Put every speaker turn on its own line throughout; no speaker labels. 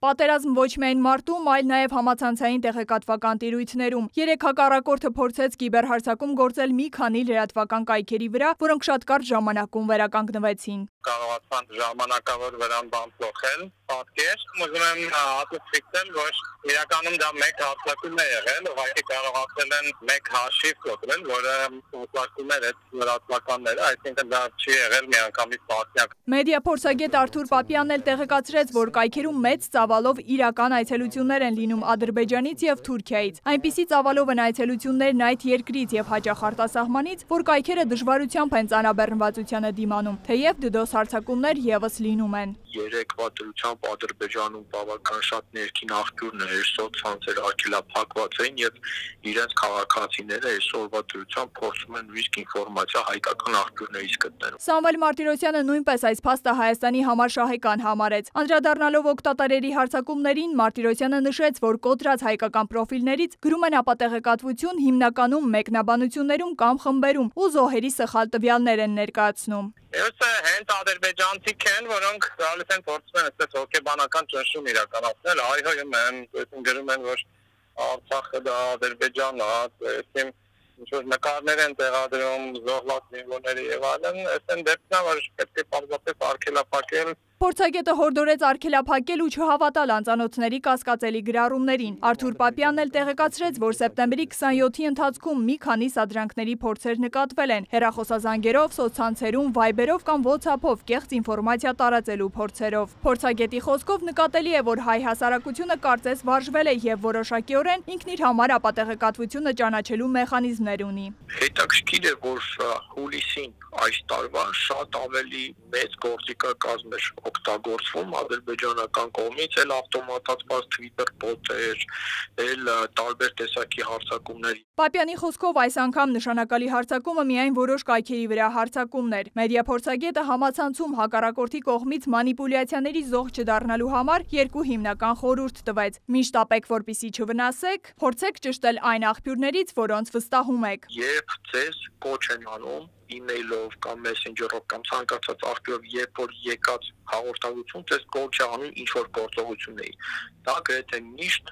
Պատերազմ ոչ միայն մարտում, այլ նաև համացանցային տեղեկատվական տիրույթներում։ Երեք հակառակորդը փորձեց կիբերհարձակում գործել մի քանի լրատվական կայքերի վրա, որոնք շատ կարճ ժամանակում վերականգնվեցին։
Կարողացան ժամանակավոր վրան բան փոխել, պատկեր, ուզում եմ հատուկ ֆիքսել, որ իրականում դա մեկ հարձակում է եղել, ուղղակի կարողացել են մեկ հաշիվ կոտրել, որը հարձակումներ այդ լրատվականները, այսինքն դա չի եղել միանգամից տասնյակ։
Մեդիա փորձագետ Արթուր Պապյանն էլ տեղեկացրեց, որ կայքերում մեծ ծավալով իրական այցելություններ են լինում Ադրբեջանից եւ Թուրքիայից։ Այնպիսի ծավալով են այցելություններն այդ երկրից եւ հաճախ արտասահմանից, որ կայքերը դժվարությամբ են ծանրաբեռնվածությանը դիմանում, թեև դդոս հարձակումներ եւս լինում են։
Երեկվա դրությամբ Ադրբեջանում բավական շատ ներքին աղբյուրներ, սոցցանցեր արգելափակված էին եւ իրենց քաղաքացիները այսօրվա դրությամբ փորձում են ուրիշ ինֆորմացիա հայկական աղբյուրներից գտնել։
Սամվել Մարտիրոսյանը նույնպես այս փաստը Հայաստանի համար շահեկան համարեց։ Անդրադառնալով օգտատերերի հարձակումներին, Մարտիրոսյանը նշեց, որ կոտրած հայկական պրոֆիլներից գրում են ապատեղեկատվություն հիմնականում մեկնաբանություններում կամ խմբերում ու զոհերի սխալ տվյալներ են ներկայացնում։
Ելսը հենց ադրբեջանցիք են, որոնք գալիս են փորձում են այսպես հոգեբանական ճնշում իրականացնել, հայհոյում են, գրում են, որ Արցախը դա Ադրբեջանն է, այսինքն ինչ-որ նկարներ են տեղադրում, զոհված զինվորների եւ այլն, այսինքն դեպքն է, որ պետք է պարզապես արգելափակել։
Փորձագետը հորդորեց արգելափակել ու չհավատալ անծանոթների կասկածելի գրառումներին։ Արթուր Պապյանն էլ տեղեկացրեց, որ սեպտեմբերի 27-ի ընթացքում մի քանի սադրանքների փորձեր նկատվել են հեռախոսազանգերով, սոցցանցերում, վայբերով կամ WhatsApp-ով կեղծ ինֆորմացիա տարածելու փորձերով։ Փորձագետի խոսքով նկատելի է, որ հայ հասարակությունը կարծես վարժվել է եւ որոշակիորեն ինքն իր համար ապատեղեկատվությունը ճանաչելու մեխանիզմներ ունի։
Հետաքրքիր է, որ հուլիսին այս տարվա շատ ավելի մեծ գործիքակազմ էր օգտագործվում ադրբեջանական կողմից, էլ ավտոմատացված Twitter բոտեր, էլ տարբեր տեսակի հարձակումներ։
Պապյանի խոսքով այս անգամ նշանակալի հարձակումը միայն որոշ կայքերի վրա հարձակումն էր։ Մեդիա փորձագետը համացանցում հակառակորդի կողմից մանիպուլյացիաների զոհ չդառնալու համար երկու հիմնական խորհուրդ տվեց։ Միշտ ապեք, որպեսզի չվնասեք, փորձեք ճշտել այն աղբյուրներից, որոնց վստահում եք։
Երբ ձեզ կոչ են անում email-ով կամ messenger-ով կամ ցանկացած աղբյուրով, երբ որ եկած հաղորդակցություն ձեզ կոչ է անում ինչ-որ գործողությունների, դա գրեթե միշտ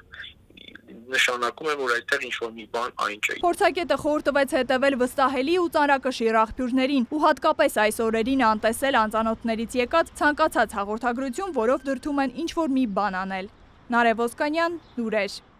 նշանակում է, որ այդտեղ ինչ-որ մի բան այն չէ։
Փորձագետը խորհուրդ տվեց հետևել վստահելի ու ծանրակշիռ աղբյուրներին ու հատկապես այս օրերին անտեսել անծանոթներից եկած ցանկացած հաղորդագրություն, որով դրդում են ինչ-որ մի բան անել։ Նարեկ Ոսկանյան, լուրեր։